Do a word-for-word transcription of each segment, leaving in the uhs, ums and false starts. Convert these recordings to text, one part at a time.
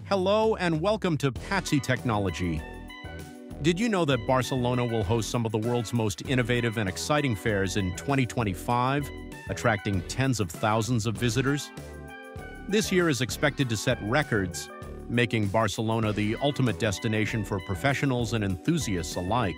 Hello and welcome to Patxi Technology. Did you know that Barcelona will host some of the world's most innovative and exciting fairs in twenty twenty-five, attracting tens of thousands of visitors? This year is expected to set records, making Barcelona the ultimate destination for professionals and enthusiasts alike.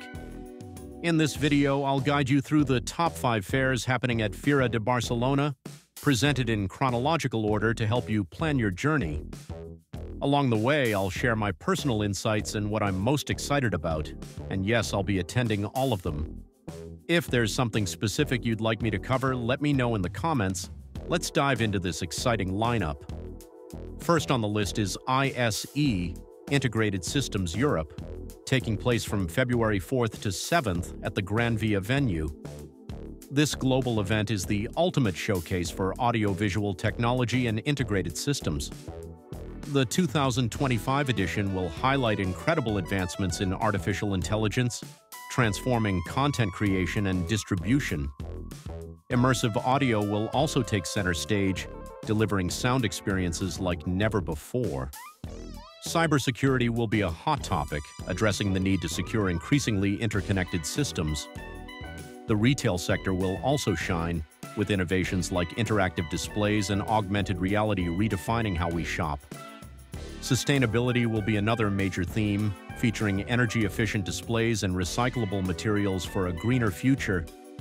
In this video, I'll guide you through the top five fairs happening at Fira de Barcelona, presented in chronological order to help you plan your journey. Along the way, I'll share my personal insights and what I'm most excited about, and yes, I'll be attending all of them. If there's something specific you'd like me to cover, let me know in the comments. Let's dive into this exciting lineup. First on the list is I S E, Integrated Systems Europe, taking place from February fourth to seventh at the Gran Via venue. This global event is the ultimate showcase for audiovisual technology and integrated systems. The two thousand twenty-five edition will highlight incredible advancements in artificial intelligence, transforming content creation and distribution. Immersive audio will also take center stage, delivering sound experiences like never before. Cybersecurity will be a hot topic, addressing the need to secure increasingly interconnected systems. The retail sector will also shine, with innovations like interactive displays and augmented reality redefining how we shop. Sustainability will be another major theme, featuring energy-efficient displays and recyclable materials for a greener future.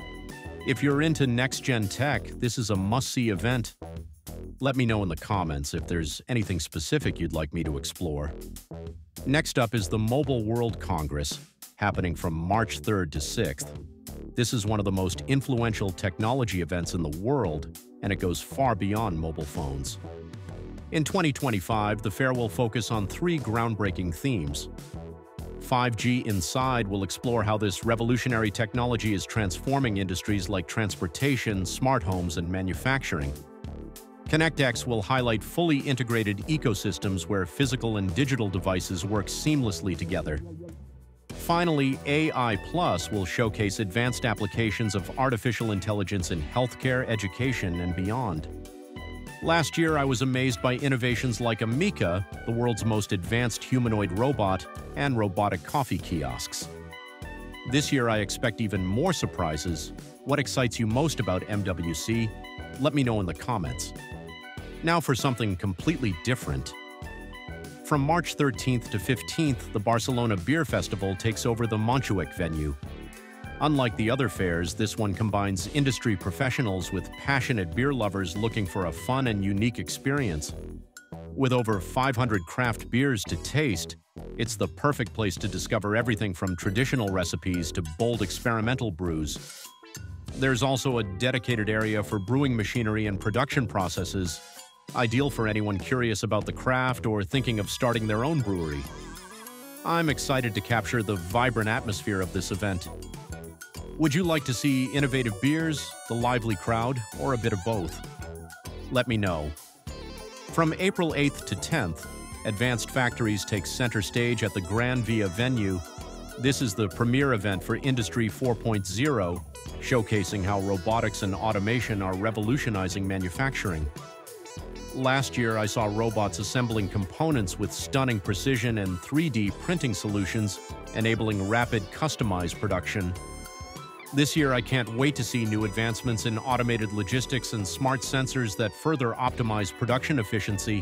If you're into next-gen tech, this is a must-see event. Let me know in the comments if there's anything specific you'd like me to explore. Next up is the Mobile World Congress, happening from March third to sixth. This is one of the most influential technology events in the world, and it goes far beyond mobile phones. In twenty twenty-five, the fair will focus on three groundbreaking themes. five G Inside will explore how this revolutionary technology is transforming industries like transportation, smart homes, and manufacturing. ConnectX will highlight fully integrated ecosystems where physical and digital devices work seamlessly together. Finally, A I Plus will showcase advanced applications of artificial intelligence in healthcare, education, and beyond. Last year, I was amazed by innovations like Amica, the world's most advanced humanoid robot, and robotic coffee kiosks. This year, I expect even more surprises. What excites you most about M W C? Let me know in the comments. Now for something completely different. From March thirteenth to fifteenth, the Barcelona Beer Festival takes over the Montjuic venue. Unlike the other fairs, this one combines industry professionals with passionate beer lovers looking for a fun and unique experience. With over five hundred craft beers to taste, it's the perfect place to discover everything from traditional recipes to bold experimental brews. There's also a dedicated area for brewing machinery and production processes, ideal for anyone curious about the craft or thinking of starting their own brewery. I'm excited to capture the vibrant atmosphere of this event. Would you like to see innovative beers, the lively crowd, or a bit of both? Let me know. From April eighth to tenth, Advanced Factories takes center stage at the Gran Via venue. This is the premier event for Industry four point oh, showcasing how robotics and automation are revolutionizing manufacturing. Last year, I saw robots assembling components with stunning precision and three D printing solutions, enabling rapid, customized production. This year, I can't wait to see new advancements in automated logistics and smart sensors that further optimize production efficiency.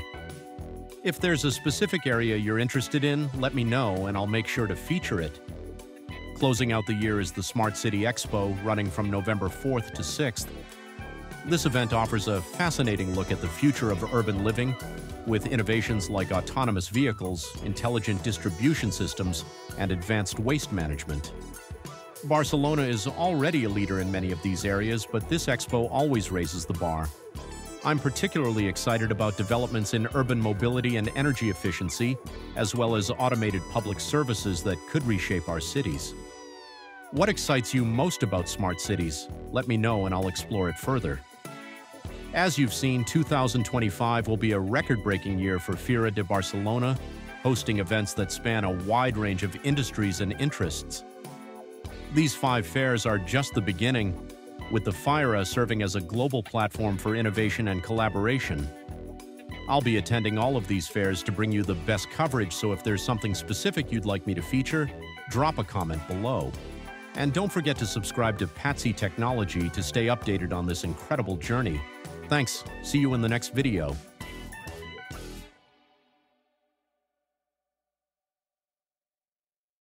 If there's a specific area you're interested in, let me know and I'll make sure to feature it. Closing out the year is the Smart City Expo, running from November fourth to sixth. This event offers a fascinating look at the future of urban living, with innovations like autonomous vehicles, intelligent distribution systems, and advanced waste management. Barcelona is already a leader in many of these areas, but this expo always raises the bar. I'm particularly excited about developments in urban mobility and energy efficiency, as well as automated public services that could reshape our cities. What excites you most about smart cities? Let me know and I'll explore it further. As you've seen, two thousand twenty-five will be a record-breaking year for Fira de Barcelona, hosting events that span a wide range of industries and interests. These five fairs are just the beginning, with the Fira serving as a global platform for innovation and collaboration. I'll be attending all of these fairs to bring you the best coverage, so if there's something specific you'd like me to feature, drop a comment below. And don't forget to subscribe to Patxi Technology to stay updated on this incredible journey. Thanks. See you in the next video.